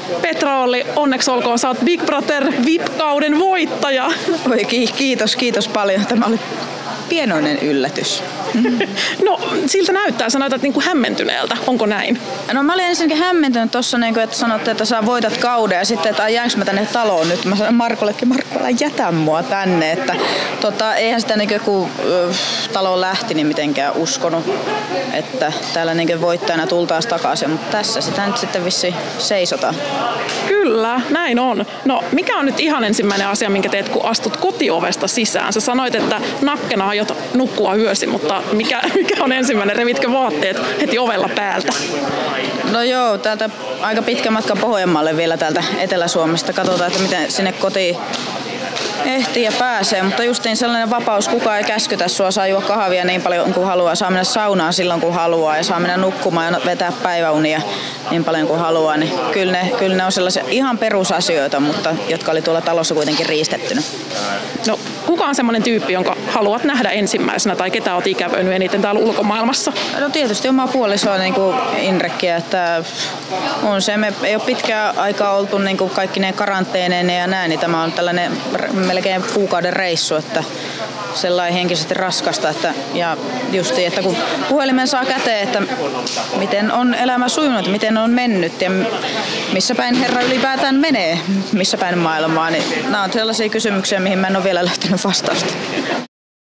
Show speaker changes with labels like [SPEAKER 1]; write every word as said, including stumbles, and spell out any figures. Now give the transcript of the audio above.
[SPEAKER 1] Petra Olli, onneksi olkoon, sä oot Big Brother V I P-kauden voittaja.
[SPEAKER 2] Oi, kiitos, kiitos paljon. Tämä oli pienoinen yllätys.
[SPEAKER 1] No, siltä näyttää. Sä näytät niin kuin hämmentyneeltä. Onko näin?
[SPEAKER 2] No mä olin ensinnäkin hämmentynyt tuossa, niin että sanotte, että sä voitat kauden ja sitten, että jäänkö mä tänne taloon nyt. Mä sanoin Markollekin, Marko, älä jätä mua tänne. Että, tota, eihän sitä niin kun äh, taloon lähti, niin mitenkään uskonut, että täällä niin voittajana tultaisiin takaisin. Mutta tässä sitä nyt sitten vissiin seisotaan.
[SPEAKER 1] Kyllä, näin on. No, mikä on nyt ihan ensimmäinen asia, minkä teet, kun astut kotiovesta sisään? Sä sanoit, että nakkena aiot nukkua yösi, mutta mikä, mikä on ensimmäinen? Revitkö vaatteet heti ovella päältä?
[SPEAKER 2] No joo, täältä aika pitkä matka Pohjanmaalle vielä täältä Etelä-Suomesta. Katsotaan, että miten sinne kotiin ehtii ja pääsee, mutta justiin sellainen vapaus, kukaan ei käskytä sua, saa juo kahvia niin paljon kuin haluaa, saa mennä saunaan silloin kun haluaa ja saa mennä nukkumaan ja vetää päiväunia niin paljon kuin haluaa, niin kyllä ne, kyllä ne on sellaisia ihan perusasioita, mutta jotka oli tuolla talossa kuitenkin riistettynä.
[SPEAKER 1] No, kuka on semmoinen tyyppi, jonka haluat nähdä ensimmäisenä tai ketä olet ikävöinyt eniten täällä ulkomaailmassa?
[SPEAKER 2] No tietysti oma puoliso on niin kuin Inrekkiä, että on se, me ei ole pitkään aikaa oltu niin kuin kaikki ne karanteeneineen ja näin, niin tämä on tällainen melkein kuukauden reissu, että sellainen henkisesti raskasta. Että, ja justiin, että kun puhelimen saa käteen, että miten on elämä sujunut, miten on mennyt ja missä päin Herra ylipäätään menee, missä päin maailmaa, niin nämä on sellaisia kysymyksiä, mihin mä en ole vielä löytänyt vastausta.